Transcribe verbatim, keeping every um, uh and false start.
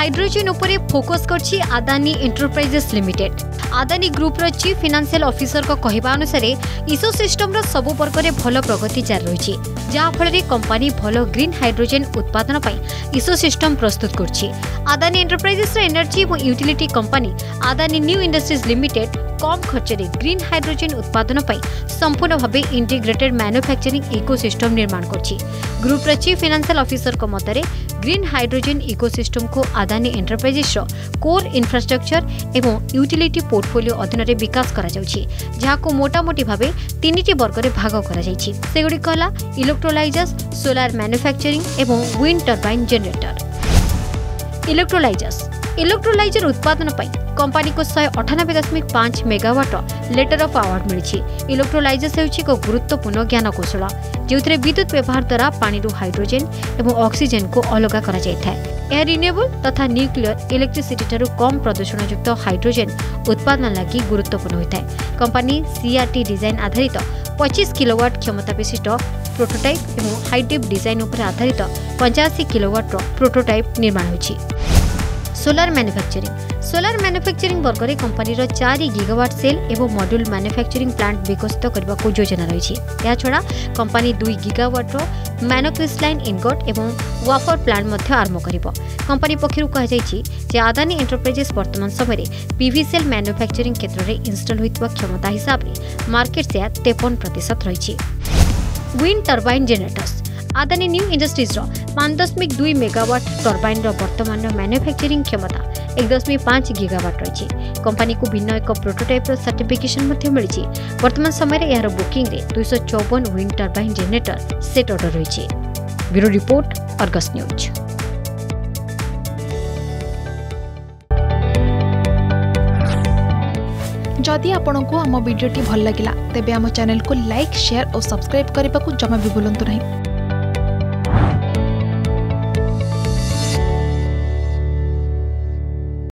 Hydrogen उपरे focus करछि Adani enterprises limited. Adani group रो चीफ फाइनेंशियल ऑफिसर को कहवा अनुसार इकोसिस्टम रो सबु वर्ग रे भलो प्रगति जारी रही, जहा फल कंपनी भलो ग्रीन हाइड्रोजन उत्पादन पई इकोसिस्टम प्रस्तुत करछि। अदानी एंटरप्राइजेस रो एनर्जी और utility company Adani new industries limited कम खर्च रे ग्रीन हाइड्रोजन उत्पादन पई संपूर्ण भावे इंटीग्रेटेड मैन्युफैक्चरिंग इकोसिस्टम निर्माण करछि। ग्रुप रो चीफ फाइनेंशियल ऑफिसर को मतरे ग्रीन हाइड्रोजन इकोसिस्टम को अदानी एंटरप्राइजेस रो कोर इंफ्रास्ट्रक्चर एवं यूटिलिटी पोर्टफोलियो अधीन रे विकास करा जाउछि, जहा को मोटा मोटी भावे तीनटी वर्ग रे भाग करा जाइछि। सेगुडी कहला इलेक्ट्रोलाइजर्स, सोलार मैन्युफैक्चरिंग एवं wind turbine generator. Electrolysers electrolyser उत्पादन पई कंपनी को शहे अठानबे दशमिक पांच मेगावाट लेटर ऑफ अवार्ड मिली। इलेक्ट्रोलाइजर्स हेउछि एक गुरुत्वपूर्ण ज्ञान कौशल जो विद्युत व्यवहार द्वारा पानी हाइड्रोजन एवं ऑक्सीजन को अलग करा जायଥାଏ। यह रिन्यूएबल तथा न्यूक्लियर इलेक्ट्रिसिटी ठारू कम प्रदूषण युक्त हाइड्रोजन उत्पादन लगी गुरुत्वपूर्ण होता है। कंपनी सीआरटी डिजाइन आधारित पच्चीस किलोवाट क्षमता विशिष्ट प्रोटोटाइप एवं हाईडेप डिजाइन उपर आधारित पचासी किलोवाट प्रोटोटाइप निर्माण होछि। सोलार मैन्युफैक्चरिंग सोलार मैन्युफैक्चरिंग वर्ग में कंपनी चार गीगावाट सेल एवं मॉड्यूल मैन्युफैक्चरिंग प्लांट विकसित करने को योजना रही। यह छड़ा कंपनी दुई गीगावाट मैनोक्रिस्टलाइन इनगट एवं वाफर प्लांट मध्य आरंभ करिबो। कंपनी पक्षरु कहा जायछि जे अदानी एंटरप्राइजेस वर्तमान समय पीवी सेल मैन्युफैक्चरिंग क्षेत्र में इंस्टॉल होइतबा क्षमता हिसाब से मार्केट शेयर तिरपन प्रतिशत रही। Wind turbine generators Adani new industries पांच दशमिक दुई मेगावाट टरबाइन वर्तमान मैन्युफैक्चरिंग क्षमता एक दशमिक पांच गीगावाट रही। कंपनी को भिन्न एक प्रोटोटाइप सर्टिफिकेशन मिली। वर्तमान समय यार बुकिंग रे दुई सौ चौवन wind turbine generator set order रही। Bureau report, Argus news. जदि आपंक आम भिडी भल लगा तेब आम चैनल को लाइक, शेयर और सब्सक्राइब करने को जमा भी भूलु नहीं।